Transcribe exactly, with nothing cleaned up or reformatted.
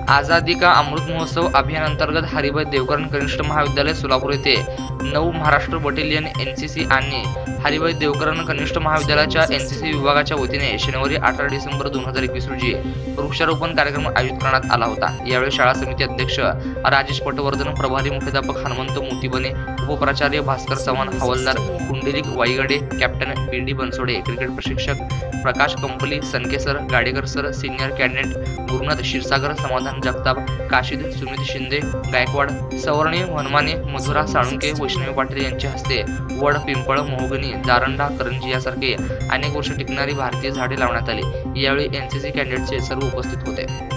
आझादी का अमृत महोत्सव अभियानांतर्गत हरिभाई देवकरण कनिष्ठ महाविद्यालय सोलापूर येथे नऊ महाराष्ट्र बटालियन एनसीसी आणि हरिभाई देवकरण कनिष्ठ महाविद्यालयाच्या एनसीसी विभागाच्या वतीने शनिवारी अठरा डिसेंबर दोन हजार एकवीस रोजी वृक्षारोपण कार्यक्रम आयोजित करण्यात आला होता। यावेळी शाळा समिती अध्यक्ष राजेश पटवर्धन, प्रभारी मुख्याध्यापक हनुमंत मोतीबने, उपप्राचार्य भास्कर चव्हाण, हवालदार Kundlik Waigade, captain P D Bansode, cricket प्रशिक्षक Prakash Kampli, Sankesar, Gadekar sir, senior cadet Gurunath Kshirsagar, Samadhan Jagtap, Kashid, Sumit Shinde, Gaikwad, सवर्णी Vanmane, Madhura Salunke, Vaishnavi Patil यांच्या हस्ते वड, पिंपळ, मोहगनी, जारंडा, करंजी यासारखे अनेक वर्ष टिकणारी भारतीय झाडे लावण्यात आली। यावेळी एनसीसी कॅडेटचे सर्व उपस्थित होते।